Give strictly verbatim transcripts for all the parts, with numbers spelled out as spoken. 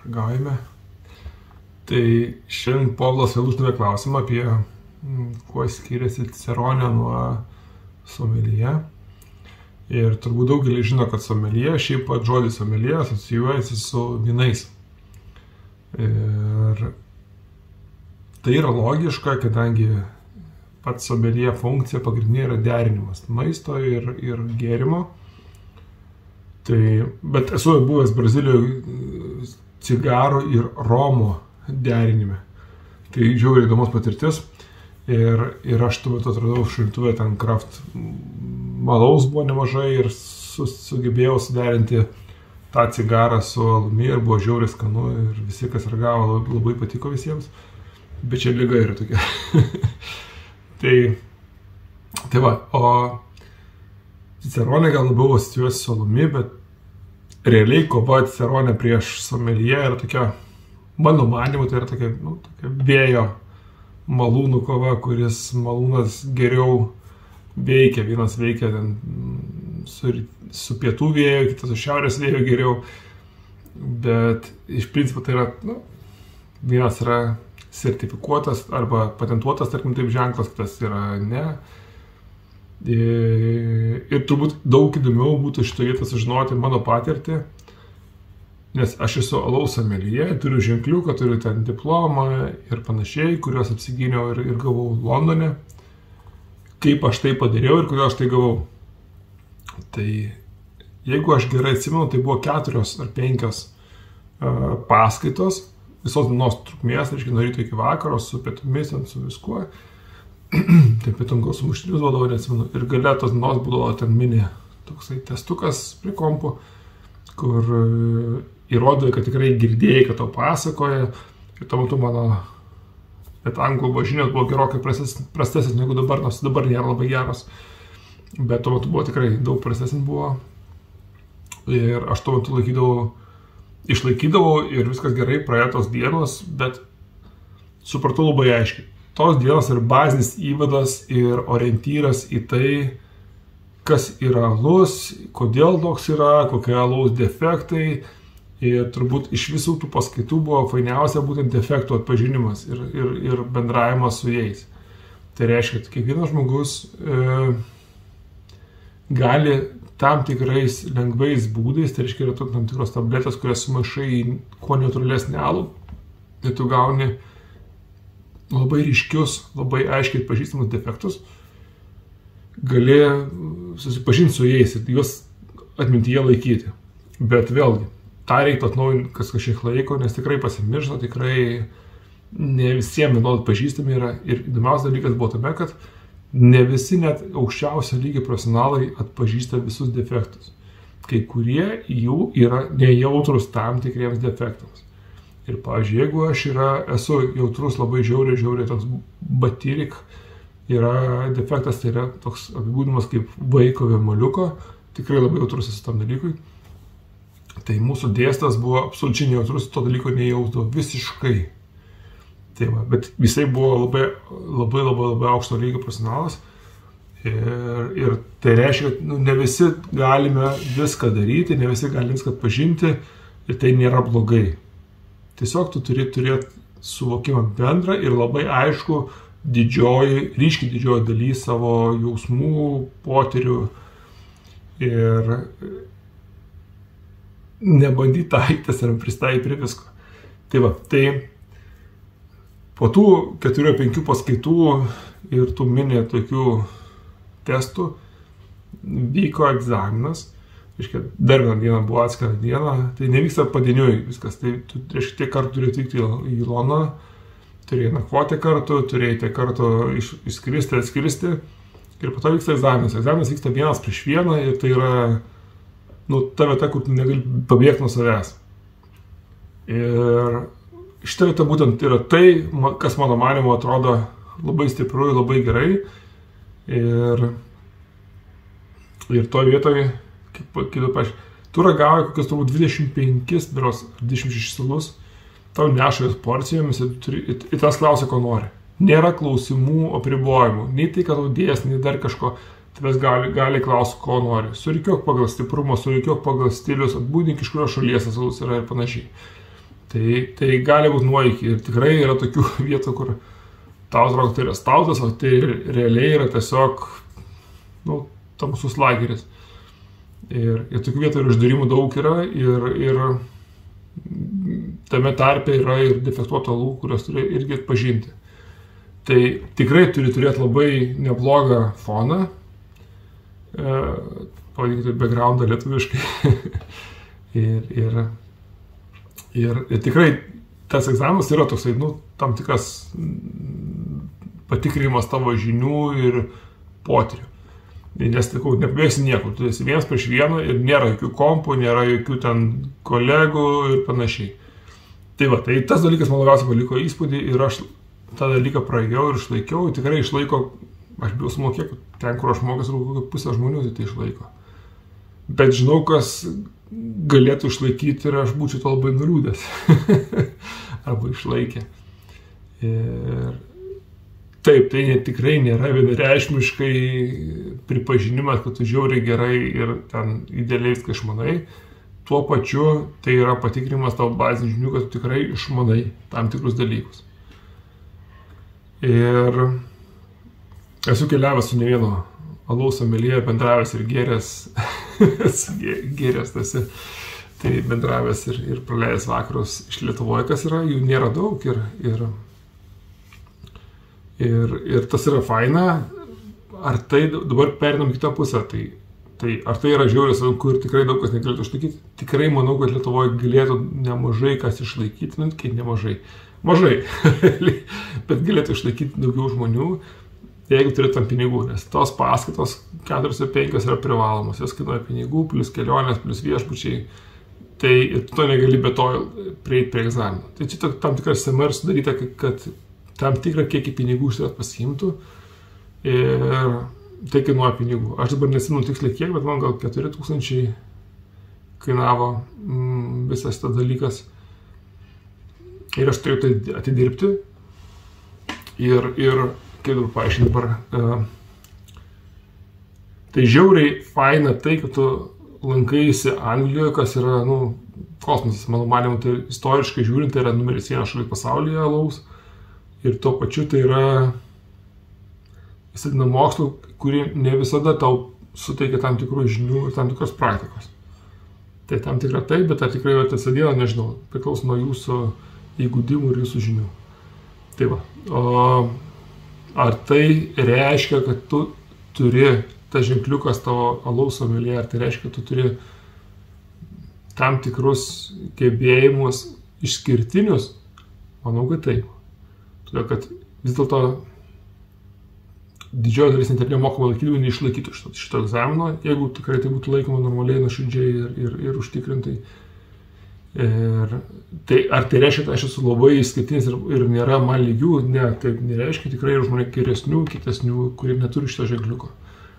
Gaujame. Tai šiandien Povilas vėl uždavė klausimą apie kuo skiriasi Ciceronė nuo someljė. Ir turbūt daugelis žino, kad someljė, šiaip pat žodis someljė asocijuojasi su vynais. Ir tai yra logiška, kadangi pats someljė funkcija pagrindinė yra derinimas maisto ir, ir gėrimo. Tai, bet esu buvęs Brazilijoje cigarų ir romo derinime. Tai žiauriai įdomus patirtis. Ir, ir aš tuo metu atradau šaldytuve ten kraft malaus buvo nemažai ir su, sugebėjau suderinti tą cigarą su alumi ir buvo žiauriai skanu ir visi, kas ragavo, labai patiko visiems. Bet čia liga yra tokia. tai, tai va, o Ciceronė gal labiau asocijuosi su alumi, bet realiai kova Ciceronė prieš someljė yra tokia, mano manymu, tai yra tokia, nu, tokia vėjo malūnų kova, kuris malūnas geriau veikia. Vienas veikia ten su, su pietų vėjo, kitas su šiaurės vėjo geriau. Bet iš principo tai yra, nu, vienas yra sertifikuotas arba patentuotas, tarkim, taip ženklas, kitas yra ne. Ir, ir turbūt daug įdomiau būtų šitoje vietoje sužinoti mano patirtį, nes aš esu alaus someljė, turiu ženkliuką, turiu ten diplomą ir panašiai, kuriuos apsigyniau ir, ir gavau Londone. Kaip aš tai padariau ir kodėl aš tai gavau. Tai jeigu aš gerai atsimenu, tai buvo keturios ar penkios uh, paskaitos, visos dienos trukmės, reiškia, nuo ryto iki vakaro, su pietumis, su viskuo. Tai pietum gal sumuštinius vadovai, neatsimenu. Ir gale tos dienos būdavo ten mini toksai testukas prie kompo, kur uh, įrodai, kad tikrai girdėjai, kad tau pasakoja. Ir tuo metu mano bet anglų žinios buvo gerokai prastesnis negu dabar, nors dabar nėra labai geras. Bet tuo metu buvo tikrai daug prastesnis buvo. Ir aš tuo metu laikydavau, išlaikydavau ir viskas gerai, praėjo tos dienos, bet supratau labai aiškiai. Tos dienos ir bazinis įvadas ir orientyras į tai, kas yra alus, kodėl toks yra, kokie alaus defektai. Ir turbūt iš visų tų paskaitų buvo fainiausia būtent defektų atpažinimas ir, ir, ir bendravimas su jais. Tai reiškia, kad kiekvienas žmogus e, gali tam tikrais lengvais būdais, tai reiškia, yra tam tikros tabletės, kurias sumaišai į kuo neutralesnį alų, ir tu gauni labai ryškius, labai aiškiai atpažįstamus defektus, gali susipažinti su jais ir juos atmintyje laikyti. Bet vėlgi, tą reiktų atnaujinti kas kažkiek laiko, nes tikrai pasimiršta, tikrai ne visiems vienodai atpažįstami yra. Ir įdomiausias dalykas buvo tame, kad ne visi net aukščiausio lygio profesionalai atpažįsta visus defektus. Kai kurie jų yra nejautrus tam tikriems defektams. Ir pavyzdžiui, jeigu aš yra, esu jautrus labai žiauriai, žiauriai toks batyrik, yra defektas, tai yra toks apibūdinimas kaip vaiko vėmaliuko, tikrai labai jautrus esu tam dalykui. Tai mūsų dėstas buvo absoliučiai nejautrus, to dalyko nejausdavo visiškai. Tai va, bet visai buvo labai, labai, labai, labai aukšto lygio profesionalas. Ir, ir tai reiškia, kad nu, ne visi galime viską daryti, ne visi galime viską atpažinti ir tai nėra blogai. Tiesiog tu turi turėti suvokimą bendrą ir labai aišku didžioji, ryškiai didžioji daly savo jausmų, potyrių ir nebandyti taiktis ar pristaikyti prie visko. Tai va, tai po tų keturių penkių paskaitų ir tų mini tokių testų vyko egzaminas. Reiškia, dar vieną dieną buvo atskirą dieną, tai nevyksta padieniui viskas. Tai tu, reiškia, tiek kartų turėjai atvykti į Londoną, turėjai nakvoti kartu, turėjai tiek kartų iš, išskristi, atskristi ir po to vyksta egzaminas. Egzaminas vyksta vienas prieš vieną ir tai yra nu, ta vieta, kur tu negali pabėgti nuo savęs. Ir šita vieta būtent yra tai, kas mano manymu atrodo labai stipru ir labai gerai. Ir, ir toj vietoje, kaip, kaip paaiškiai, tu ragauji kokius turbūt dvidešimt penkis, beros, dvidešimt šešis salus, tau neša jos porcijomis ir, turi, ir, ir tas klausia, ko nori. Nėra klausimų apribojimų, nei tai, kad tau dės, nei dar kažko. Tavęs gali, gali klausti, ko nori. Surikiuok pagal stiprumą, surikiuok pagal stilius, atbūdink iš kurios šalies asalus yra ir panašiai. Tai Tai, tai gali būti nuoikiai. Ir tikrai yra tokių vietų, kur tau atrodo, tai yra stautas, o tai realiai yra tiesiog, nu, tamsus lageris. Ir, ir tokių vietų ir uždarimų daug yra, ir, ir tame tarpe yra ir defektuotų alų, kurios turi irgi atpažinti. Tai tikrai turi turėti labai neblogą foną, e, pavadinkite backgroundą lietuviškai. ir, ir, ir, ir tikrai tas egzaminas yra toksai, nu, tam tikras patikrinimas tavo žinių ir potyrių. Nes, sakau, nepabėgsi niekur, tu esi vienas prieš vieną ir nėra jokių kompų, nėra jokių ten kolegų ir panašiai. Tai va, tai tas dalykas man labiausiai paliko įspūdį ir aš tą dalyką praėjau ir išlaikiau, tikrai išlaiko, aš bijau sumokėk, ten, kur aš mokęs, kokią pusę žmonių tai išlaiko. Bet žinau, kas galėtų išlaikyti ir aš būčiau to labai nuliūdęs. Arba išlaikė. Ir taip, tai ne, tikrai nėra vienareikšmiškai pripažinimas, kad tu žiauriai gerai ir ten idealiai viską išmanai. Tuo pačiu tai yra patikrinimas tavo bazinių žinių, kad tu tikrai išmanai tam tikrus dalykus. Ir esu keliavęs su ne vieno alaus someljė, bendravęs ir gėręs, gėręs tasi, tai bendravęs ir, ir praleidęs vakarus iš Lietuvoje, kas yra, jų nėra daug ir, ir Ir, ir tas yra faina, ar tai dabar perinam kitą pusę, tai, tai ar tai yra žiauriai sunku ir tikrai daug kas negalėtų išlaikyti. Tikrai manau, kad Lietuvoje galėtų nemažai kas išlaikyti, net kaip nemažai, mažai, bet galėtų išlaikyti daugiau žmonių, jeigu turėtum pinigų, nes tos paskaitos keturios ir penkios yra privalomos, jos kainuoja pinigų, plus kelionės, plus viešbučiai, tai tu to negali be to prieiti prie egzamino. Tai čia tam tikras S M R sudaryta, kad tam tikrą kiekį pinigų iš tavęs pasiimtų ir tai kainuoja pinigų. Aš dabar nesimenu tiksliai kiek, bet man gal keturi tūkstančiai kainavo mm, visas tas dalykas. Ir aš turėjau tai atidirbti. Ir, ir kaip dabar paaiškinti dabar, e, tai žiauriai faina tai, kad tu lankaisi Anglijoje, kas yra, nu, kosmosas, mano manimu, tai istoriškai žiūrint, tai yra numeris vienas šalis pasaulyje alaus. Ir tuo pačiu tai yra įsidina mokslų, kurie ne visada tau suteikia tam tikrų žinių ir tam tikros praktikos. Tai tam tikra taip, bet ar tikrai tas dieną, nežinau, priklauso nuo jūsų įgūdimų ir jūsų žinių. Tai va, o ar tai reiškia, kad tu turi, tas ženkliukas tavo alaus someljė, ar tai reiškia, kad tu turi tam tikrus gebėjimus išskirtinius? Manau, kad taip. Todėl, kad vis dėlto didžioji dalis net ir nemokamai laikydami neišlaikytų šito, šito egzamino, jeigu tikrai tai būtų laikoma normaliai, nuoširdžiai ir, ir, ir užtikrintai. Ir tai, ar tai reiškia, kad aš esu labai išskirtinis ir, ir nėra man lygių? Ne, taip nereiškia, tikrai yra žmonių geresnių, kitesnių, kurie neturi šito ženkliuko.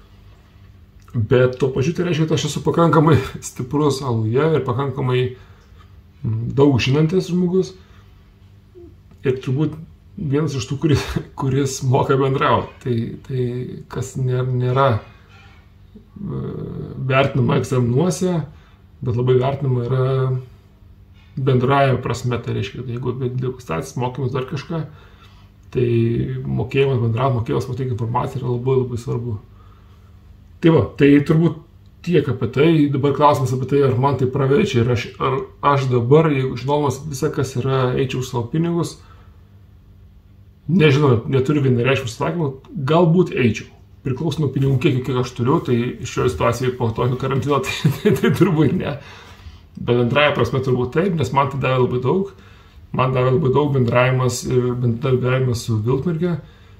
Bet tuo pačiu tai reiškia, kad aš esu pakankamai stiprus aluje ir pakankamai daug žinantis žmogus. Ir turbūt vienas iš tų, kuris, kuris moka bendrauti, tai, tai kas nėra vertinama egzaminuose, bet labai vertinama yra bendraja prasme, tai reiškia, kad jeigu degustacijos mokymas dar kažką, tai mokėjimas bendrauti, mokėjimas pateikti informaciją yra labai labai svarbu. Tai va, tai turbūt tiek apie tai, dabar klausimas apie tai, ar man tai praverčia ir aš, ar aš dabar, jeigu žinomas visą, kas yra, eičiau už savo pinigus. Nežinau, neturiu vienareikšmio atsakymų, galbūt eičiau. Priklauso nuo pinigų kiek, kiek aš turiu, tai šioje situacijoje po tokio karantino tai, tai, tai turbūt ne. Bet bendraja prasme turbūt taip, nes man tai davė labai daug. Man davė labai daug bendravimas ir bendravimas su Vilkmerge.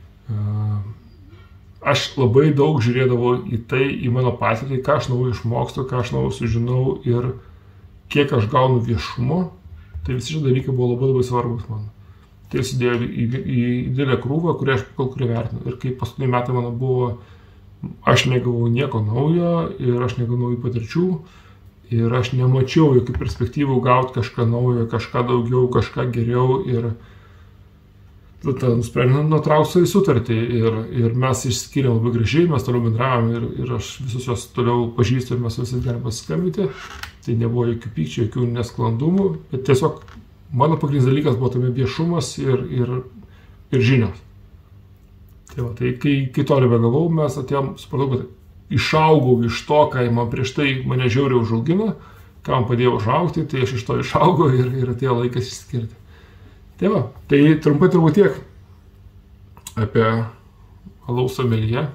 Aš labai daug žiūrėdavau į tai, į mano patirtį, ką aš naujo išmokstu, ką aš naujo sužinau ir kiek aš gaunu viešumo. Tai visi šie dalykai buvo labai labai svarbus man. Tai sudėjo į, į, į didelę krūvą, kurią aš kol kurį vertinu. Ir kaip paskutiniai metai mano buvo, aš negavau nieko naujo ir aš negavau naujų patirčių. Ir aš nemačiau jokių perspektyvų gauti kažką naujo, kažką daugiau, kažką geriau. Ir tada nusprendėm nutraukti sutartį. Ir, ir mes išskyrėm labai gražiai, mes toliau bendravom ir, ir aš visus juos toliau pažįstu ir mes visais galim pasiskambinti. Tai nebuvo jokių pykčių, jokių nesklandumų, bet tiesiog mano pagrindinis dalykas buvo tame viešumas ir, ir, ir žinios. Tai, va, tai kai, kai to nebegavau, mes atėjom, supratau, kad išaugau iš to, ką man prieš tai mane žiauriai užaugino, ką man padėjo užaugti, tai aš iš to išaugau ir, ir atėjo laikas išskirti. Tai va, tai trumpai turbūt tiek apie alaus someliją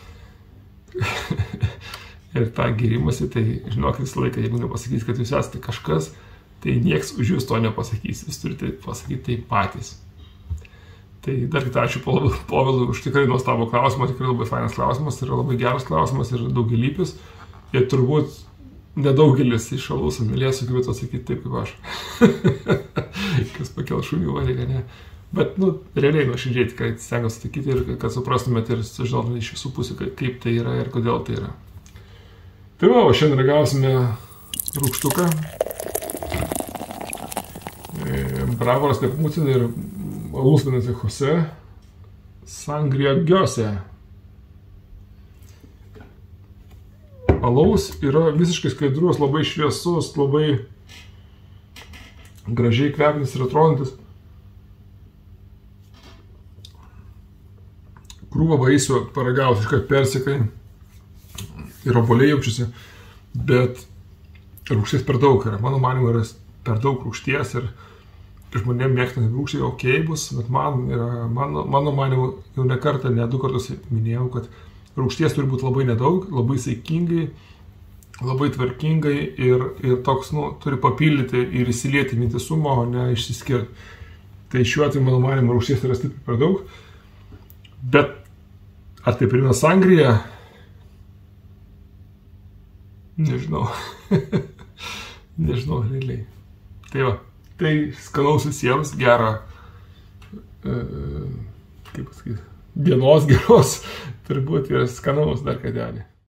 ir tą gėrimąsi, tai žinok visą laiką, jeigu nepasakys, kad jūs esate kažkas, tai nieks už jūs to nepasakys, jūs turite pasakyti tai patys. Tai dar kitą ačiū Povilui už tikrai nuostabų klausimą, tikrai labai fainas klausimas, tai yra labai geras klausimas ir daugelypis. Ir turbūt nedaugelis iš alaus somelijos sugebėtų atsakyti taip kaip aš. Kas pakel šunį uodegą, ne. Bet, nu, realiai nuoširdžiai tikrai stengiuosi atsakyti ir kad suprastumėte ir sužinotumėte iš visų pusių, kaip tai yra ir kodėl tai yra. Tai va, o šiandien ragausime rūgštuką. Bravoras Nepomucin ir alus vadinasi Jose Sangria Gyose. Alaus yra visiškai skaidrus, labai šviesus, labai gražiai kvepinis ir atrodantis. Krūva vaisių paragauti, iškart persikai ir obuoliai jaučiasi, bet rūgšties per daug yra. Mano manimu yra per daug rūgšties ir žmonėm mėgstant rūgštį ok bus, bet man yra, mano, mano manimu jau ne kartą, ne du kartus minėjau, kad rūgšties turi būti labai nedaug, labai saikingai, labai tvarkingai ir, ir toks, nu, turi papildyti ir įsilieti vientisumo, o ne išsiskirti. Tai šiuo atveju, mano manimu, rūgšties yra stipriai per daug. Bet ar tai primena sangriją? Nežinau. Nežinau, realiai. Tai va, tai skanaus visiems, gerą, e, kaip pasakyti, dienos geros, turbūt ir skanaus dar kadelį.